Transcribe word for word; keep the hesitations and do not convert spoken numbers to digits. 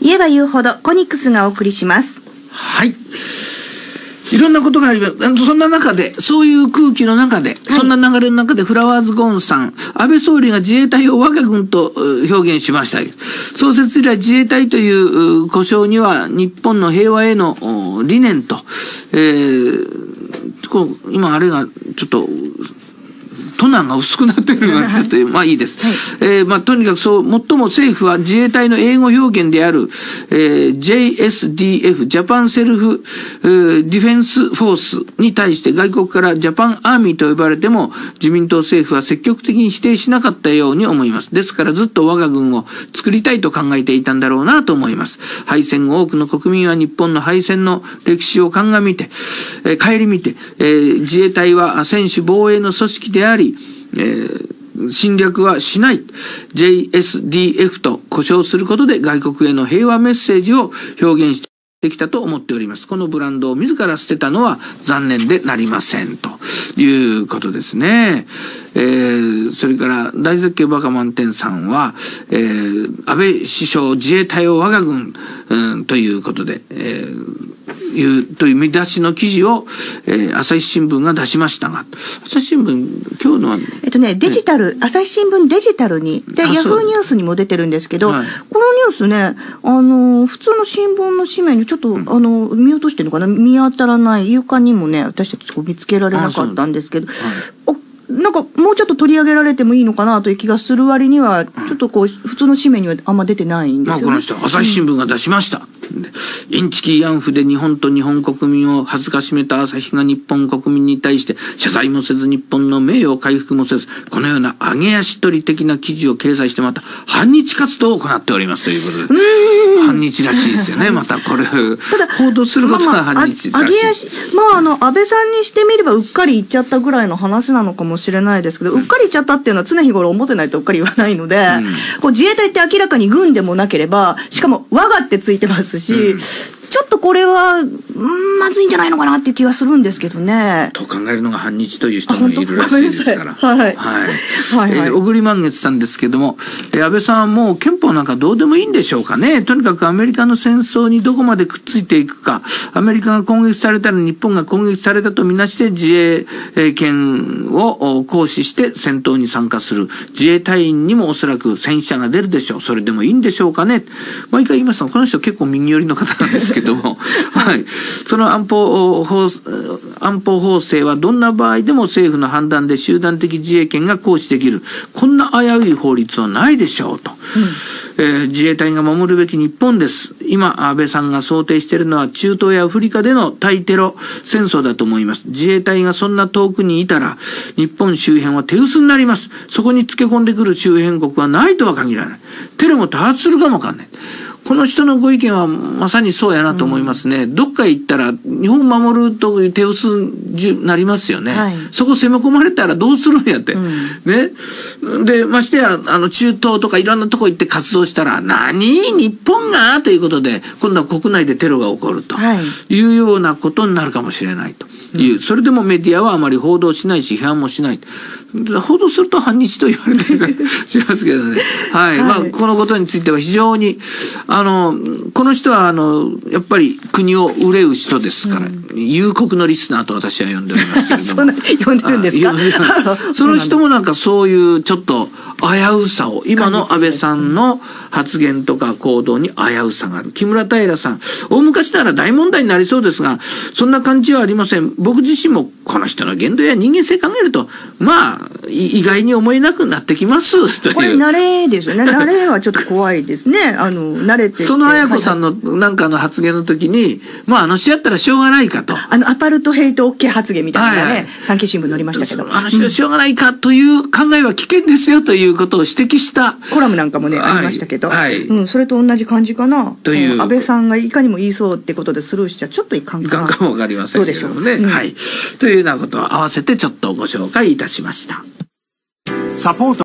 言えば言うほどコニックスがお送りします。 はい。いろんなことがあります。そんな中で、そういう空気の中で、はい、そんな流れの中でフラワーズゴーンさん、安倍総理が自衛隊を我が軍と表現しました。創設以来自衛隊という呼称には日本の平和への理念と、えー、こう今あれがちょっと、トナンが薄くなってるのがちょっと、まあいいです。はい、えー、まあとにかくそう、最も政府は自衛隊の英語表現である、えー、ジェイエスディーエフ、ジャパンセルフ、えー、ディフェンスフォースに対して外国からジャパンアーミーと呼ばれても、自民党政府は積極的に否定しなかったように思います。ですからずっと我が軍を作りたいと考えていたんだろうなと思います。敗戦後多くの国民は日本の敗戦の歴史を鑑みて、えー、顧みて、えー、自衛隊は専守防衛の組織であり、えー、侵略はしない ジェイエスディーエフ と呼称することで外国への平和メッセージを表現してきたと思っております。このブランドを自ら捨てたのは残念でなりませんということですね。えー、それから大絶景バカ満点さんは、えー、安倍首相自衛隊を我が軍、うん、ということで、えーいうという見出しの記事を、えー、朝日新聞が出しましたが、朝日新聞今日のはえっとねデジタル、朝日新聞デジタルにでヤフーニュースにも出てるんですけど、はい、このニュースね、あの普通の新聞の紙面にちょっと、うん、あの見落としてるのかな、見当たらない床にもね私たちこう見つけられなかったんですけど、はい、なんかもうちょっと取り上げられてもいいのかなという気がする割には、ちょっとこう普通の紙面にはあんま出てないんですよね。 まあこの人朝日新聞が出しました。うん、インチキ慰安婦で日本と日本国民を恥ずかしめた朝日が日本国民に対して謝罪もせず日本の名誉回復もせず、このような揚げ足取り的な記事を掲載してまた反日活動を行っておりますということで、反日らしいですよね。またこれ報道することが反日らしい。 揚げ足、まああの安倍さんにしてみればうっかり言っちゃったぐらいの話なのかもしれないですけど、うっかり言っちゃったっていうのは常日頃思ってないとうっかり言わないので、うん、こう自衛隊って明らかに軍でもなければ、しかも我がってついてますし、うん、ちょっとこれは、うん、まずいんじゃないのかなっていう気がするんですけどね。 と考えるのが反日という人もいるらしいですから。 はい。はい。 はい。えー、小栗満月さんですけども、えー、安倍さんはもう憲法なんかどうでもいいんでしょうかね。とにかくアメリカの戦争にどこまでくっついていくか、アメリカが攻撃されたら日本が攻撃されたとみなして自衛権を行使して戦闘に参加する。自衛隊員にもおそらく戦死者が出るでしょう。それでもいいんでしょうかね。毎回言いますが、この人結構右寄りの方なんですけども、はい。その安保法、安保法制はどんな場合でも政府の判断で集団的自衛権が行使できる。こんな危うい法律はないでしょうと。うん、えー、自衛隊が守るべき日本です。今、安倍さんが想定しているのは中東やアフリカでの対テロ戦争だと思います。自衛隊がそんな遠くにいたら、日本周辺は手薄になります。そこにつけ込んでくる周辺国はないとは限らない。テロも多発するかもわかんない。この人のご意見はまさにそうやなと思いますね。うん、どっか行ったら日本を守るという手薄になりますよね。はい、そこ攻め込まれたらどうするんやって。うん、ね。で、ましてや、あの、中東とかいろんなとこ行って活動したら、何日本がということで、今度は国内でテロが起こるというようなことになるかもしれないという。うん、それでもメディアはあまり報道しないし、批判もしない。報道すると反日と言われたりしますけどね。はい。はい、まあ、このことについては非常に、あの、この人は、あの、やっぱり国を憂う人ですから、うん、幽谷のリスナーと私は呼んでおりますけれども。 そんな、呼んでるんですか？ その人もなんかそういうちょっと危うさを、今の安倍さんの発言とか行動に危うさがある。木村平さん、大昔なら大問題になりそうですが、そんな感じはありません。僕自身もこの人の言動や人間性考えると、まあ、意外に思えなくなってきますという。 これ慣れですよね。慣れはちょっと怖いですね。あの慣れて。 その綾子さんのなんかの発言の時に、まああの人やったらしょうがないかと。 あのアパルトヘイト OK 発言みたいなね、はいはい、産経新聞載りましたけど、 あの人はしょうがないかという考えは危険ですよということを指摘したコラムなんかもね、はい、ありましたけど、はい、うん、それと同じ感じかな。という、安倍さんがいかにも言いそうってことでスルーしちゃちょっといかんかな。 いかんかもわかりませんけどもね。うん、はい。というようなことを合わせてちょっとご紹介いたしました。サポート